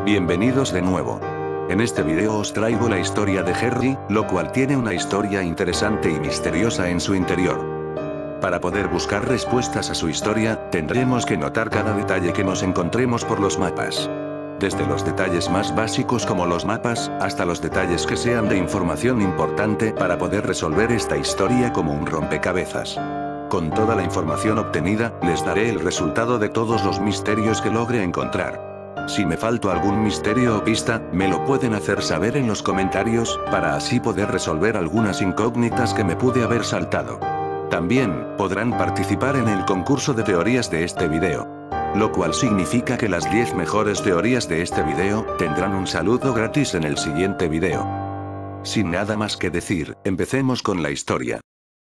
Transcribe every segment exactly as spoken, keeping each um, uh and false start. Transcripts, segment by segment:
Bienvenidos de nuevo. En este video os traigo la historia de Harry, lo cual tiene una historia interesante y misteriosa en su interior. Para poder buscar respuestas a su historia, tendremos que notar cada detalle que nos encontremos por los mapas. Desde los detalles más básicos como los mapas, hasta los detalles que sean de información importante para poder resolver esta historia como un rompecabezas. Con toda la información obtenida, les daré el resultado de todos los misterios que logre encontrar. Si me faltó algún misterio o pista, me lo pueden hacer saber en los comentarios, para así poder resolver algunas incógnitas que me pude haber saltado. También, podrán participar en el concurso de teorías de este video. Lo cual significa que las diez mejores teorías de este video, tendrán un saludo gratis en el siguiente video. Sin nada más que decir, empecemos con la historia.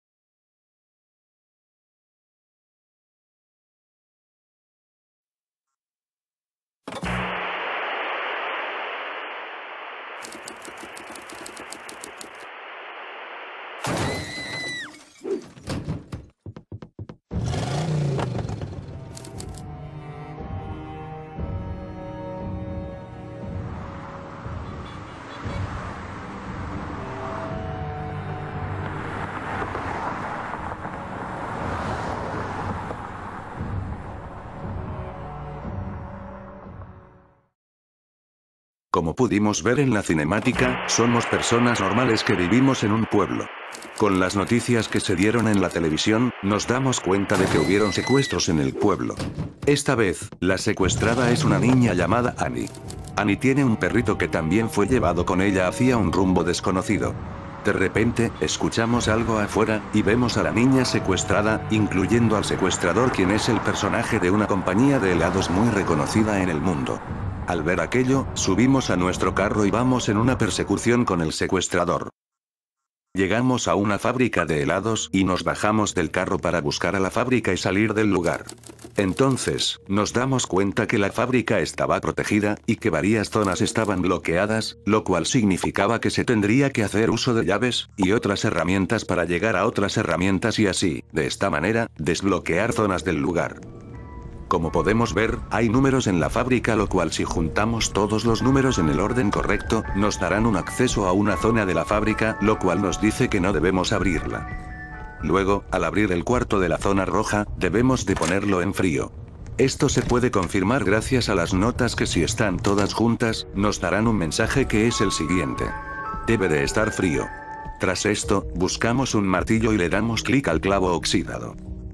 Como pudimos ver en la cinemática, somos personas normales que vivimos en un pueblo. Con las noticias que se dieron en la televisión, nos damos cuenta de que hubieron secuestros en el pueblo. Esta vez, la secuestrada es una niña llamada Annie. Annie tiene un perrito que también fue llevado con ella hacia un rumbo desconocido. De repente, escuchamos algo afuera, y vemos a la niña secuestrada, incluyendo al secuestrador, quien es el personaje de una compañía de helados muy reconocida en el mundo. Al ver aquello, subimos a nuestro carro y vamos en una persecución con el secuestrador. Llegamos a una fábrica de helados y nos bajamos del carro para buscar a la fábrica y salir del lugar. Entonces, nos damos cuenta que la fábrica estaba protegida, y que varias zonas estaban bloqueadas, lo cual significaba que se tendría que hacer uso de llaves, y otras herramientas para llegar a otras herramientas y así, de esta manera, desbloquear zonas del lugar. Como podemos ver, hay números en la fábrica, lo cual si juntamos todos los números en el orden correcto, nos darán un acceso a una zona de la fábrica, lo cual nos dice que no debemos abrirla. Luego, al abrir el cuarto de la zona roja, debemos de ponerlo en frío. Esto se puede confirmar gracias a las notas que si están todas juntas, nos darán un mensaje que es el siguiente. Debe de estar frío. Tras esto, buscamos un martillo y le damos clic al clavo oxidado.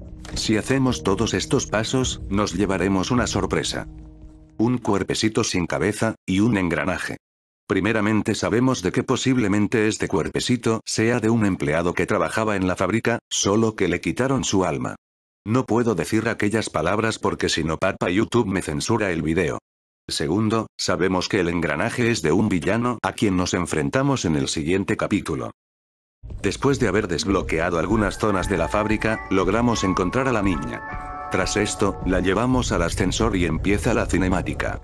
Si hacemos todos estos pasos, nos llevaremos una sorpresa. Un cuerpecito sin cabeza, y un engranaje. Primeramente sabemos de que posiblemente este cuerpecito sea de un empleado que trabajaba en la fábrica, solo que le quitaron su alma. No puedo decir aquellas palabras porque si no papá YouTube me censura el video. Segundo, sabemos que el engranaje es de un villano a quien nos enfrentamos en el siguiente capítulo. Después de haber desbloqueado algunas zonas de la fábrica, logramos encontrar a la niña. Tras esto, la llevamos al ascensor y empieza la cinemática.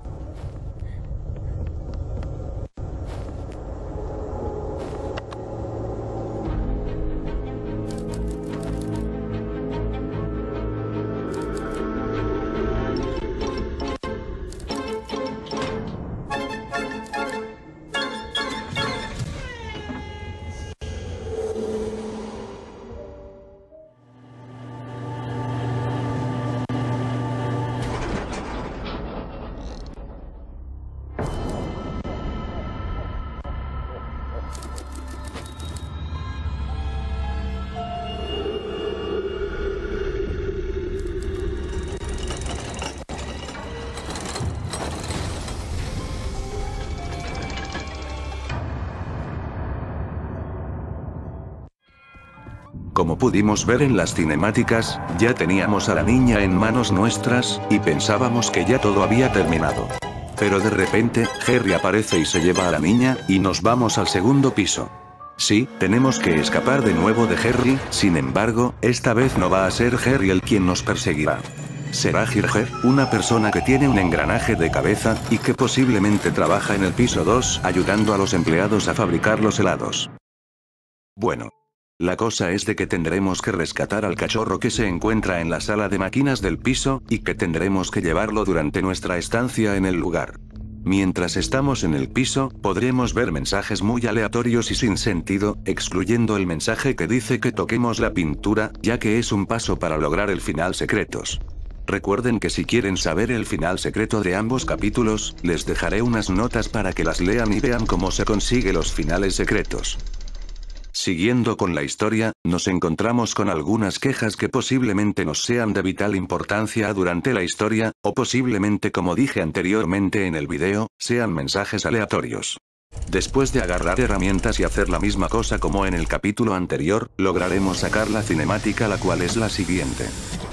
Como pudimos ver en las cinemáticas, ya teníamos a la niña en manos nuestras, y pensábamos que ya todo había terminado. Pero de repente, Harry aparece y se lleva a la niña, y nos vamos al segundo piso. Sí, tenemos que escapar de nuevo de Harry, sin embargo, esta vez no va a ser Harry el quien nos perseguirá. Será Ginger, una persona que tiene un engranaje de cabeza, y que posiblemente trabaja en el piso dos, ayudando a los empleados a fabricar los helados. Bueno. La cosa es de que tendremos que rescatar al cachorro que se encuentra en la sala de máquinas del piso, y que tendremos que llevarlo durante nuestra estancia en el lugar. Mientras estamos en el piso, podremos ver mensajes muy aleatorios y sin sentido, excluyendo el mensaje que dice que toquemos la pintura, ya que es un paso para lograr el final secretos. Recuerden que si quieren saber el final secreto de ambos capítulos, les dejaré unas notas para que las lean y vean cómo se consigue los finales secretos. Siguiendo con la historia, nos encontramos con algunas quejas que posiblemente nos sean de vital importancia durante la historia, o posiblemente, como dije anteriormente en el video, sean mensajes aleatorios. Después de agarrar herramientas y hacer la misma cosa como en el capítulo anterior, lograremos sacar la cinemática, la cual es la siguiente.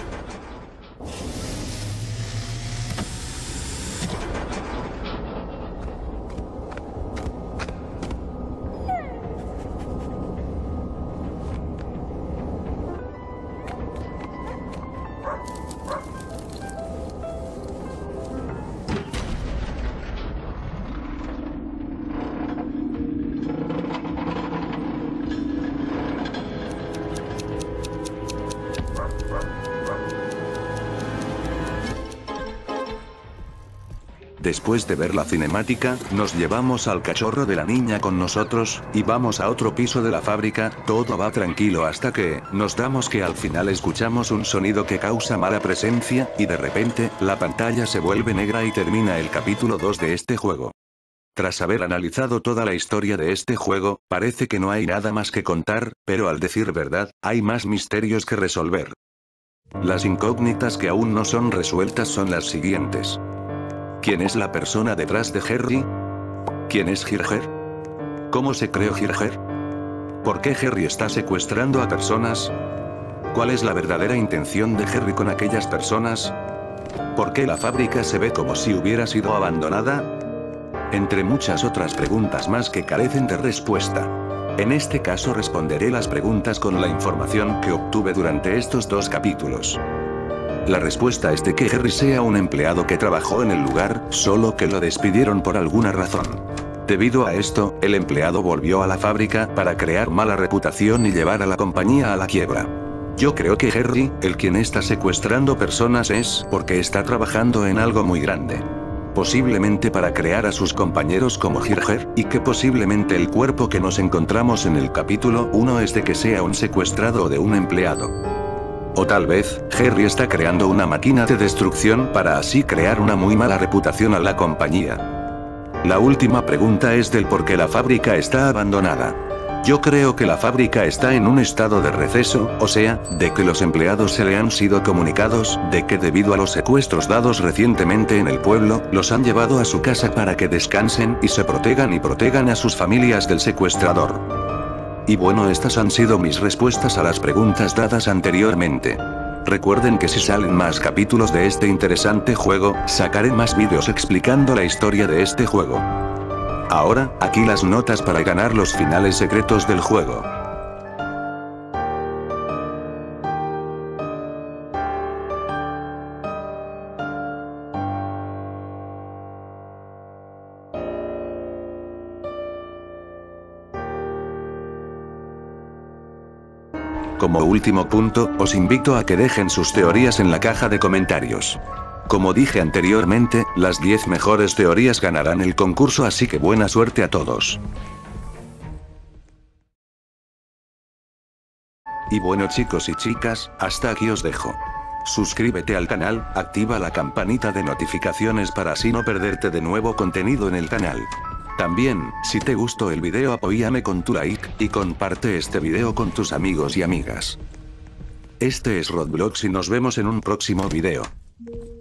Después de ver la cinemática, nos llevamos al cachorro de la niña con nosotros, y vamos a otro piso de la fábrica. Todo va tranquilo hasta que, nos damos que al final escuchamos un sonido que causa mala presencia, y de repente, la pantalla se vuelve negra y termina el capítulo dos de este juego. Tras haber analizado toda la historia de este juego, parece que no hay nada más que contar, pero al decir verdad, hay más misterios que resolver. Las incógnitas que aún no son resueltas son las siguientes. ¿Quién es la persona detrás de Harry? ¿Quién es Ginger? ¿Cómo se creó Ginger? ¿Por qué Harry está secuestrando a personas? ¿Cuál es la verdadera intención de Harry con aquellas personas? ¿Por qué la fábrica se ve como si hubiera sido abandonada? Entre muchas otras preguntas más que carecen de respuesta. En este caso responderé las preguntas con la información que obtuve durante estos dos capítulos. La respuesta es de que Harry sea un empleado que trabajó en el lugar, solo que lo despidieron por alguna razón. Debido a esto, el empleado volvió a la fábrica para crear mala reputación y llevar a la compañía a la quiebra. Yo creo que Harry, el quien está secuestrando personas, es porque está trabajando en algo muy grande. Posiblemente para crear a sus compañeros como Ginger, y que posiblemente el cuerpo que nos encontramos en el capítulo uno es de que sea un secuestrado o de un empleado. O tal vez, Harry está creando una máquina de destrucción para así crear una muy mala reputación a la compañía. La última pregunta es del por qué la fábrica está abandonada. Yo creo que la fábrica está en un estado de receso, o sea, de que los empleados se le han sido comunicados, de que debido a los secuestros dados recientemente en el pueblo, los han llevado a su casa para que descansen y se protejan y protejan a sus familias del secuestrador. Y bueno, estas han sido mis respuestas a las preguntas dadas anteriormente. Recuerden que si salen más capítulos de este interesante juego, sacaré más vídeos explicando la historia de este juego. Ahora, aquí las notas para ganar los finales secretos del juego. Como último punto, os invito a que dejen sus teorías en la caja de comentarios. Como dije anteriormente, las diez mejores teorías ganarán el concurso, así que buena suerte a todos. Y bueno chicos y chicas, hasta aquí os dejo. Suscríbete al canal, activa la campanita de notificaciones para así no perderte de nuevo contenido en el canal. También, si te gustó el video apóyame con tu like, y comparte este video con tus amigos y amigas. Este es Roblox y nos vemos en un próximo video.